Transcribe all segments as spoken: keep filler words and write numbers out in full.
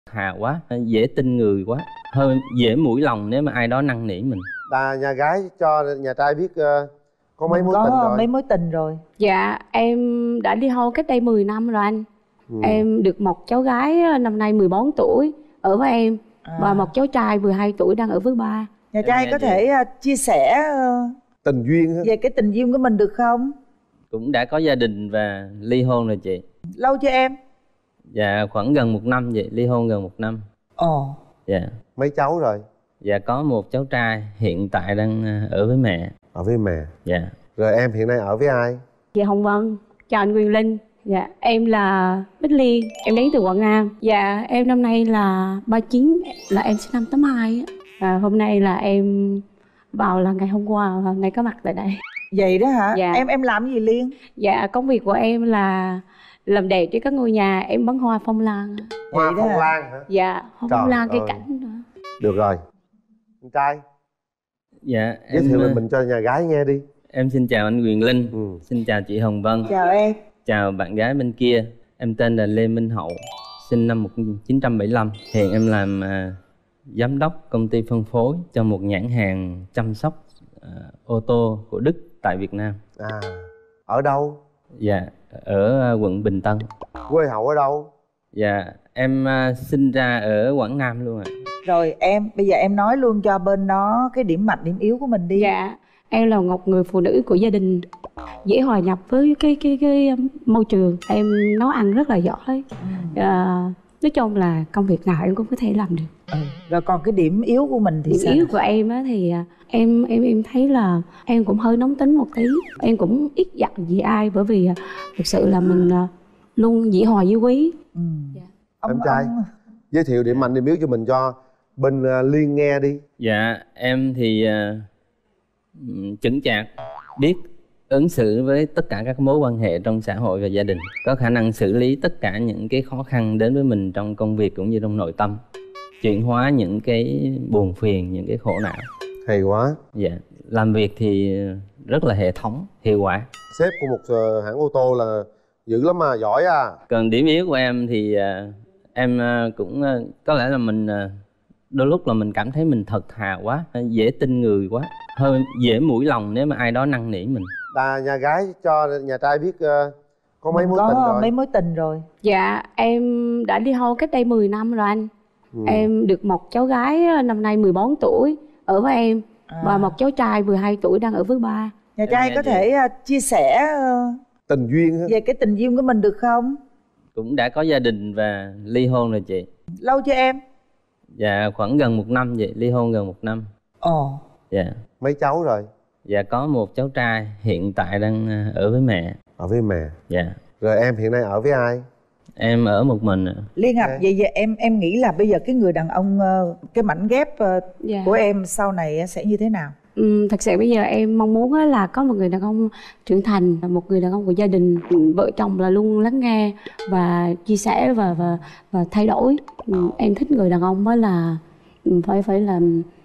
Thà quá, dễ tin người quá, hơi dễ mũi lòng nếu mà ai đó năn nỉ mình. Là nhà gái cho nhà trai biết uh, có mấy mối có tình rồi. mấy mối tình rồi. Dạ em đã ly hôn cách đây mười năm rồi anh. ừ. Em được một cháu gái năm nay mười bốn tuổi ở với em, à. và một cháu trai mười hai tuổi đang ở với ba. Nhà trai có thể uh, chia sẻ uh, tình duyên hả? về cái tình duyên của mình được không? Cũng đã có gia đình và ly hôn rồi chị. Lâu chưa em? Dạ khoảng gần một năm vậy, ly hôn gần một năm. Ồ. Dạ. Mấy cháu rồi? Dạ có một cháu trai hiện tại đang ở với mẹ. Ở với mẹ? Dạ. Rồi em hiện nay ở với ai? Dạ Hồng Vân. Chào anh Quyền Linh. Dạ em là Bích Liên, em đến từ Quảng Nam. Dạ em năm nay là ba mươi chín, là em sinh năm tám hai. Và hôm nay là em vào là ngày hôm qua và hôm nay có mặt tại đây. Vậy đó hả? Dạ. Em em làm gì Liên? Dạ công việc của em là làm đẹp cho các ngôi nhà, em bắn hoa phong lan. Hoa phong lan hả? Dạ, hoa phong lan cây cảnh đó. Được rồi. Anh trai. Dạ giới thiệu về mình cho nhà gái nghe đi. Em xin chào anh Quyền Linh. ừ. Xin chào chị Hồng Vân. Chào em. Chào bạn gái bên kia. Em tên là Lê Minh Hậu, sinh năm một nghìn chín trăm bảy mươi lăm. Hiện em làm uh, giám đốc công ty phân phối cho một nhãn hàng chăm sóc uh, ô tô của Đức tại Việt Nam. À, ở đâu? Dạ, ở uh, quận Bình Tân. Quê Hậu ở đâu? Dạ, em uh, sinh ra ở Quảng Nam luôn ạ. À. Rồi em, bây giờ em nói luôn cho bên đó cái điểm mạnh, điểm yếu của mình đi. Dạ, em là một người phụ nữ của gia đình, dễ hòa nhập với cái cái cái môi trường. Em nấu ăn rất là giỏi. ừ. à, Nói chung là công việc nào em cũng có thể làm được. ừ. Rồi còn cái điểm yếu của mình thì điểm sao? Điểm yếu của em á thì em em em thấy là em cũng hơi nóng tính một tí. Em cũng ít giận gì ai, bởi vì thực sự là mình luôn dĩ hòa vi quý. ừ. dạ. Ông, em trai ông... giới thiệu điểm mạnh điểm yếu cho mình cho bên uh, Liên nghe đi. Dạ em thì uh, chững chạc, biết ứng xử với tất cả các mối quan hệ trong xã hội và gia đình, có khả năng xử lý tất cả những cái khó khăn đến với mình trong công việc cũng như trong nội tâm, chuyển hóa những cái buồn phiền, những cái khổ não. Hay quá. Dạ, làm việc thì rất là hệ thống, hiệu quả. Sếp của một uh, hãng ô tô là dữ lắm mà, giỏi à. Còn điểm yếu của em thì uh, em uh, cũng uh, có lẽ là mình uh, đôi lúc là mình cảm thấy mình thật thà quá, dễ tin người quá, hơi dễ mũi lòng nếu mà ai đó năn nỉ mình. Là nhà gái cho nhà trai biết uh, có mấy mối có tình rồi. mấy mối tình rồi. Dạ em đã ly hôn cách đây mười năm rồi anh. ừ. Em được một cháu gái năm nay mười bốn tuổi ở với em, à. và một cháu trai mười hai tuổi đang ở với ba. Nhà trai có thể uh, chia sẻ uh, tình duyên hả? Về cái tình duyên của mình được không? Cũng đã có gia đình và ly hôn rồi chị. Lâu chưa em? Dạ khoảng gần một năm vậy, ly hôn gần một năm. Ồ. Dạ. Mấy cháu rồi? Dạ có một cháu trai hiện tại đang ở với mẹ. Ở với mẹ? Dạ. Rồi em hiện nay ở với ai? Em ở một mình ạ. Liên à, vậy giờ em em nghĩ là bây giờ cái người đàn ông, cái mảnh ghép dạ. của em sau này sẽ như thế nào? Ừ, thật sự bây giờ em mong muốn là có một người đàn ông trưởng thành, một người đàn ông của gia đình, vợ chồng là luôn lắng nghe và chia sẻ và và và thay đổi. Em thích người đàn ông đó là phải phải là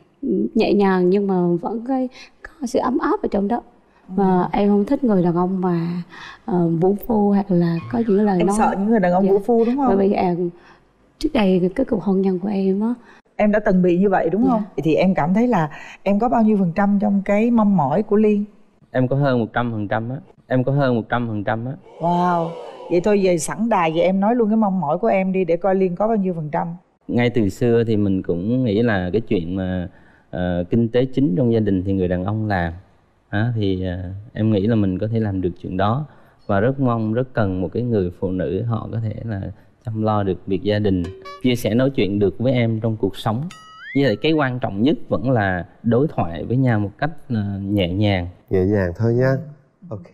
nhẹ nhàng nhưng mà vẫn cái có sự ấm áp ở trong đó. Và ừ. em không thích người đàn ông mà uh, vũ phu hoặc là có những lời em nói. Em sợ những người đàn ông dạ. vũ phu đúng không? Bởi vì à, trước đây cái cuộc hôn nhân của em á, em đã từng bị như vậy đúng dạ. không? Thì em cảm thấy là em có bao nhiêu phần trăm trong cái mong mỏi của Liên? Em có hơn một trăm phần trăm á. Em có hơn một trăm phần trăm á. Wow. Vậy thôi về sẵn đài vậy em nói luôn cái mong mỏi của em đi để coi Liên có bao nhiêu phần trăm. Ngay từ xưa thì mình cũng nghĩ là cái chuyện mà uh, kinh tế chính trong gia đình thì người đàn ông làm. À, thì uh, em nghĩ là mình có thể làm được chuyện đó. Và rất mong, rất cần một cái người phụ nữ họ có thể là chăm lo được việc gia đình, chia sẻ nói chuyện được với em trong cuộc sống. Với lại cái quan trọng nhất vẫn là đối thoại với nhau một cách uh, nhẹ nhàng. Nhẹ nhàng thôi nha. Ok.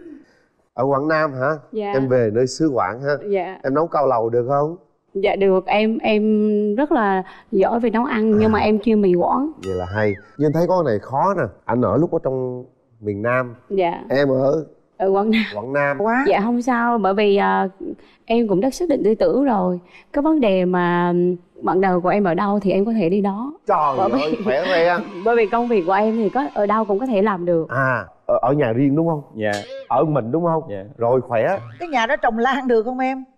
Ở Quảng Nam hả? Dạ. Em về nơi xứ Quảng ha? Dạ. Em nấu cao lầu được không? Dạ được, em em rất là giỏi về nấu ăn nhưng à. mà em chưa mì Quảng. Vậy là hay. Nhưng thấy có cái này khó nè. Anh ở lúc ở trong miền Nam. Dạ. Em ở ở Quảng Nam. Quảng Nam quá. Dạ không sao, bởi vì uh, em cũng đã xác định tư tưởng rồi. Cái vấn đề mà bạn đời của em ở đâu thì em có thể đi đó. Trời bởi ơi, vì... khỏe re. Bởi vì công việc của em thì có ở đâu cũng có thể làm được. À, ở, ở nhà riêng đúng không? Dạ. Ở mình đúng không? Dạ. Rồi khỏe. Cái nhà đó trồng lan được không em?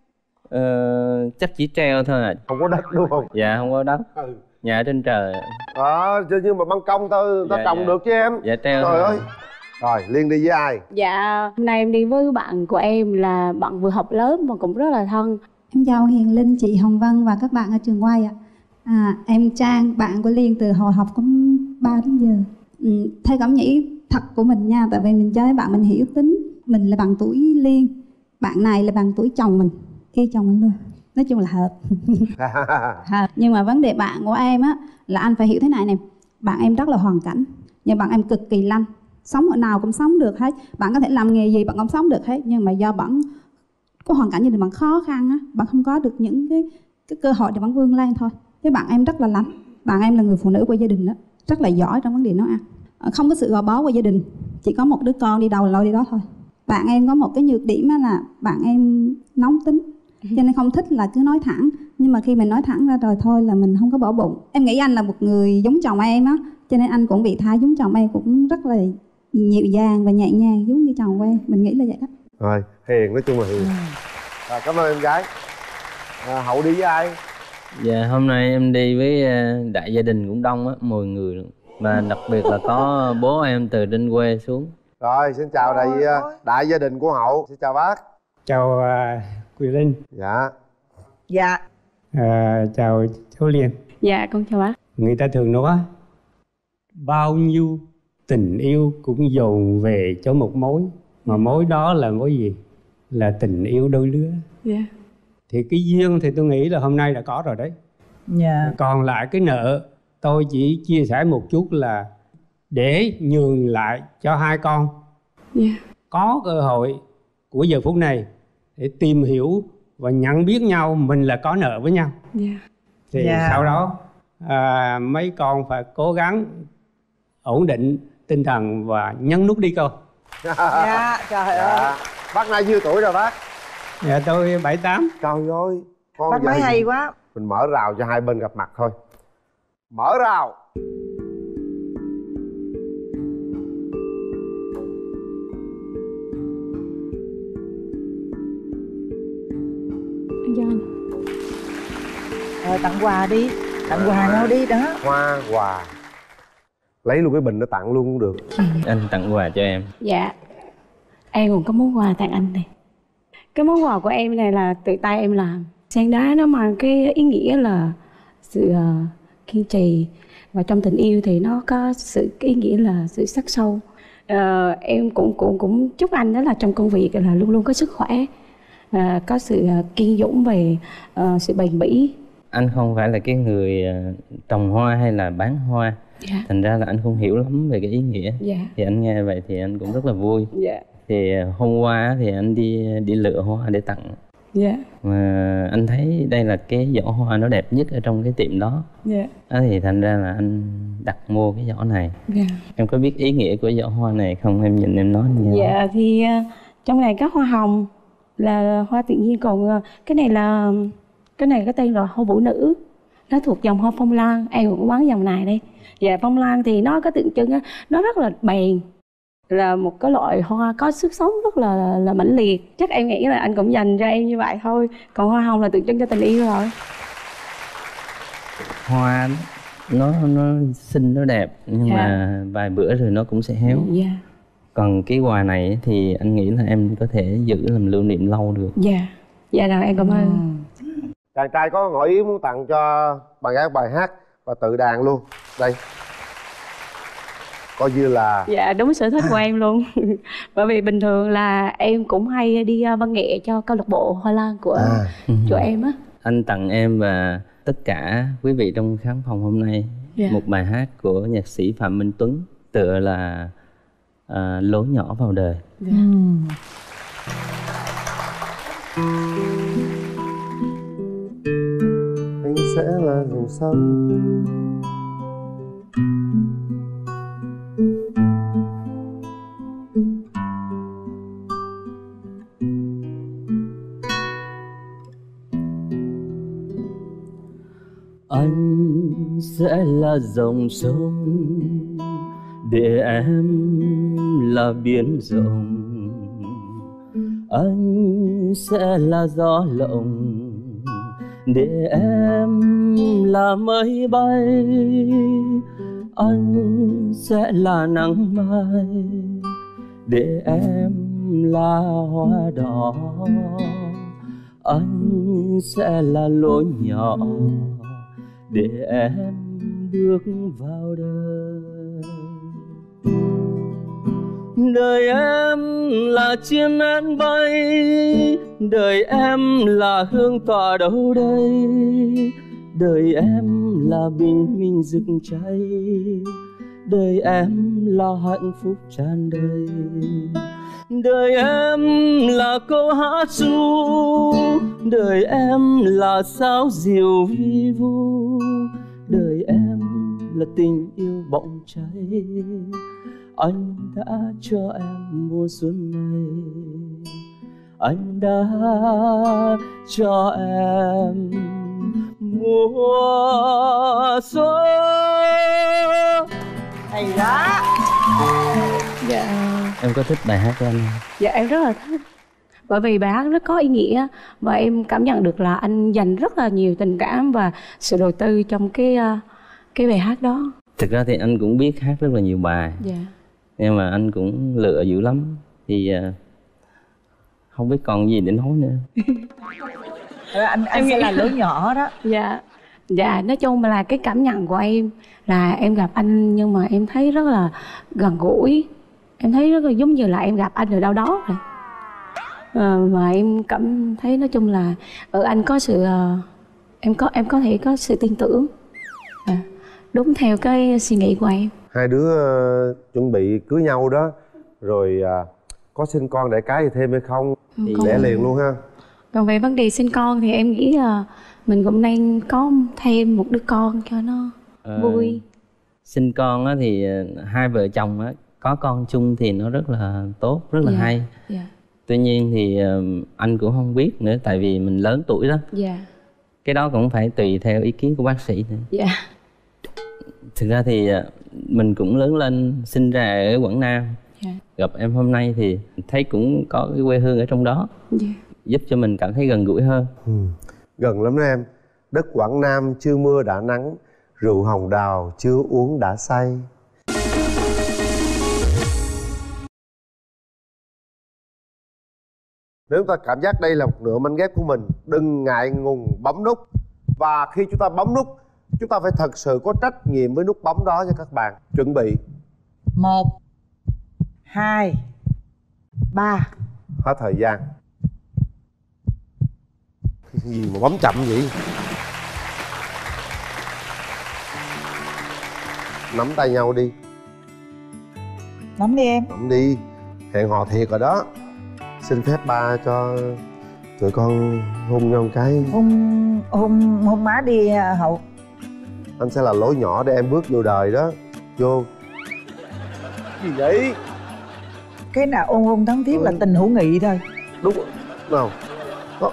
Ờ, chắc chỉ treo thôi à. Không có đất đúng không? Dạ không có đất. Ừ. Nhà ở trên trời. Ờ, à, nhưng mà ban công ta, ta Dạ, trồng dạ. được chứ em. Dạ treo Trời thôi. ơi. Rồi Liên đi với ai? Dạ hôm nay em đi với bạn của em, là bạn vừa học lớp mà cũng rất là thân. Em chào Hiền Linh, chị Hồng Vân và các bạn ở trường quay ạ. À, em Trang, bạn của Liên từ hồi học có ba đến giờ. Ừ, theo cảm nghĩ thật của mình nha, tại vì mình chơi với bạn mình hiểu tính. Mình là bằng tuổi Liên, bạn này là bằng tuổi chồng mình, y chồng mình luôn. Nói chung là hợp. Hợp. Nhưng mà vấn đề bạn của em á là anh phải hiểu thế này nè. Bạn em rất là hoàn cảnh, nhưng bạn em cực kỳ lanh, sống ở nào cũng sống được hết. Bạn có thể làm nghề gì bạn cũng sống được hết, nhưng mà do bạn có hoàn cảnh gia đình bạn khó khăn á, bạn không có được những cái, cái cơ hội để bạn vươn lên thôi. Chứ bạn em rất là lành. Bạn em là người phụ nữ của gia đình đó, rất là giỏi trong vấn đề nấu ăn, không có sự gò bó của gia đình, chỉ có một đứa con đi đâu là lôi đi đó thôi. Bạn em có một cái nhược điểm là bạn em nóng tính, cho nên không thích là cứ nói thẳng. Nhưng mà khi mình nói thẳng ra rồi thôi là mình không có bỏ bụng. Em nghĩ anh là một người giống chồng em á, cho nên anh cũng bị thay giống chồng em, cũng rất là dịu dàng và nhẹ nhàng giống như chồng em. Mình nghĩ là vậy đó. Rồi Hiền, nói chung là Hiền. Rồi cảm ơn em gái. À, Hậu đi với ai? Dạ hôm nay em đi với đại gia đình cũng đông á, mười người luôn. Và đặc biệt là có bố em từ trên quê xuống. Rồi xin chào đại đại gia đình của Hậu. Xin chào bác. Chào uh, Quỳ Linh. Dạ. Dạ. À, chào cháu Liên. Dạ con chào bác. Người ta thường nói bao nhiêu tình yêu cũng dồn về cho một mối, mà mối đó là mối gì? Là tình yêu đôi lứa. Dạ. Thì cái duyên thì tôi nghĩ là hôm nay đã có rồi đấy. Dạ. Còn lại cái nợ tôi chỉ chia sẻ một chút là để nhường lại cho hai con Dạ. có cơ hội của giờ phút này để tìm hiểu và nhận biết nhau, mình là có nợ với nhau. Dạ. Thì Dạ. sau đó à, mấy con phải cố gắng ổn định tinh thần và nhấn nút đi con. Dạ trời ơi. Dạ. Bác nay nhiêu tuổi rồi bác? Dạ tôi bảy tám. Trời ơi, con Bác vậy nói hay quá. mình mở rào cho hai bên gặp mặt thôi. Mở rào. Anh John. Rồi tặng quà đi, tặng quà nhau đi đó. Hoa quà. Lấy luôn cái bình nó tặng luôn cũng được. Anh tặng quà cho em. Dạ em cũng có món quà tặng anh này. Cái món quà của em này là tự tay em làm. Sen đá nó mang cái ý nghĩa là sự uh, kiên trì, và trong tình yêu thì nó có sự cái ý nghĩa là sự sắc sâu. Uh, em cũng cũng cũng chúc anh đó là trong công việc là luôn luôn có sức khỏe, uh, có sự uh, kiên dũng về uh, sự bền bỉ. Anh không phải là cái người trồng hoa hay là bán hoa. Dạ. Thành ra là anh không hiểu lắm về cái ý nghĩa. Dạ. Thì anh nghe vậy thì anh cũng rất là vui. Dạ. Thì hôm qua thì anh đi đi lựa hoa để tặng. Dạ. Mà anh thấy đây là cái giỏ hoa nó đẹp nhất ở trong cái tiệm đó. Dạ. Đó thì thành ra là anh đặt mua cái giỏ này. Dạ. Em có biết ý nghĩa của giỏ hoa này không? Em nhìn em nói nghe. Dạ thì uh, trong này có hoa hồng là hoa tự nhiên, còn uh, cái này là cái này có tên là hoa vũ nữ, nó thuộc dòng hoa phong lan. Em cũng bán dòng này đây. Dạ phong lan thì nó có tượng trưng á, nó rất là bền, là một cái loại hoa có sức sống rất là là mãnh liệt. Chắc em nghĩ là anh cũng dành cho em như vậy thôi. Còn hoa hồng là tượng trưng cho tình yêu rồi. Hoa nó nó xinh, nó đẹp, nhưng Dạ. mà vài bữa rồi nó cũng sẽ héo. Dạ. Còn cái quà này thì anh nghĩ là em có thể giữ làm lưu niệm lâu được. Dạ. Dạ rồi em cảm ơn. Ừ. Chàng trai có ngỏ ý muốn tặng cho bạn gái bài hát và tự đàn luôn. Đây. Coi như là Dạ đúng sở thích của em luôn. Bởi vì bình thường là em cũng hay đi uh, văn nghệ cho câu lạc bộ Hoa Lan của à. chỗ em á. Anh tặng em và tất cả quý vị trong khán phòng hôm nay Dạ. một bài hát của nhạc sĩ Phạm Minh Tuấn, tựa là uh, Lối Nhỏ Vào Đời. Dạ. Ừ. anh sẽ là dòng sông. Anh sẽ là dòng sông để em là biển rộng. Anh sẽ là gió lộng để em là mây bay, anh sẽ là nắng mai. Để em là hoa đỏ, anh sẽ là lối nhỏ để em bước vào đời. Đời em là chim én bay, đời em là hương tỏa đâu đây. Đời em là bình minh rực cháy, đời em là hạnh phúc tràn đầy. Đời em là câu hát ru, đời em là sáo diều vi vu. Đời em là tình yêu bỏng cháy, anh đã cho em mùa xuân này. Anh đã cho em mùa xuân. Hay đó. Dạ. Em có thích bài hát của anh không? Dạ em rất là thích. Bởi vì bài hát rất có ý nghĩa và em cảm nhận được là anh dành rất là nhiều tình cảm và sự đầu tư trong cái cái bài hát đó. Thực ra thì anh cũng biết hát rất là nhiều bài. Dạ. Nhưng mà anh cũng lựa dữ lắm. Thì uh, không biết còn gì để nói nữa. Anh anh sẽ là lối nhỏ đó. Dạ. Dạ, nói chung là cái cảm nhận của em là em gặp anh nhưng mà em thấy rất là gần gũi. Em thấy rất là giống như là em gặp anh ở đâu đó rồi. À, và em cảm thấy nói chung là ở anh có sự uh, em có em có thể có sự tin tưởng. À, đúng theo cái suy nghĩ của em. Hai đứa uh, chuẩn bị cưới nhau đó, rồi uh, có sinh con đẻ cái gì thêm hay không? Thì đẻ liền luôn ha. Còn về vấn đề sinh con thì em nghĩ là mình cũng nên có thêm một đứa con cho nó à, vui. Sinh con á thì hai vợ chồng á có con chung thì nó rất là tốt, rất là dạ, hay. Dạ. Tuy nhiên thì anh cũng không biết nữa, tại vì mình lớn tuổi đó. Dạ. Cái đó cũng phải tùy theo ý kiến của bác sĩ nữa. Dạ. Thực ra thì mình cũng lớn lên, sinh ra ở Quảng Nam. Dạ. Gặp em hôm nay thì thấy cũng có cái quê hương ở trong đó. Dạ. Giúp cho mình cảm thấy gần gũi hơn. Ừ. Gần lắm đó em. Đất Quảng Nam chưa mưa đã nắng, rượu hồng đào chưa uống đã say. Nếu ta cảm giác đây là một nửa mảnh ghép của mình, đừng ngại ngùng bấm nút. Và khi chúng ta bấm nút, chúng ta phải thật sự có trách nhiệm với nút bấm đó nha các bạn. Chuẩn bị. Một, hai, ba. Hết thời gian. Cái gì mà bấm chậm vậy? Nắm tay nhau đi. Nắm đi em. Nắm đi. Hẹn hò thiệt rồi đó. Xin phép ba cho tụi con hôn nhau một cái. Hôn, hôn, hôn má đi Hậu. Anh sẽ là lối nhỏ để em bước vô đời đó. Vô. Gì vậy? Cái nào ôn hôn thắm thiết ừ. là tình hữu nghị thôi. Đúng nào. Đó.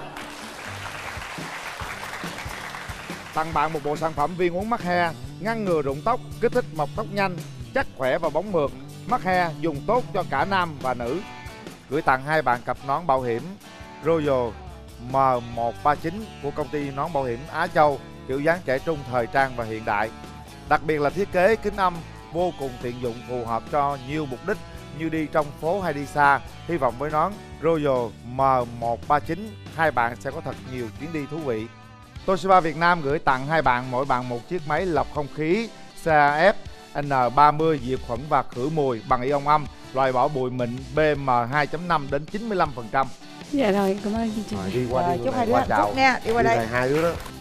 Tặng bạn một bộ sản phẩm viên uống mắc he, ngăn ngừa rụng tóc, kích thích mọc tóc nhanh, chắc khỏe và bóng mượt. Mắc he dùng tốt cho cả nam và nữ. Gửi tặng hai bạn cặp nón bảo hiểm Royal M một ba chín của công ty nón bảo hiểm Á Châu, kiểu dáng trẻ trung, thời trang và hiện đại. Đặc biệt là thiết kế kính âm vô cùng tiện dụng, phù hợp cho nhiều mục đích như đi trong phố hay đi xa. Hy vọng với nón Royal M một ba chín, hai bạn sẽ có thật nhiều chuyến đi thú vị. Toshiba Việt Nam gửi tặng hai bạn mỗi bạn một chiếc máy lọc không khí xê a ép N ba mươi diệt khuẩn và khử mùi bằng ion âm, loại bỏ bụi mịn P M hai chấm năm đến chín mươi lăm phần trăm. Dạ rồi, cảm ơn chương trình. Rồi, đi qua rồi, đi chúc hai đứa hạnh phúc nha, đi qua đây. Hai đứa đó.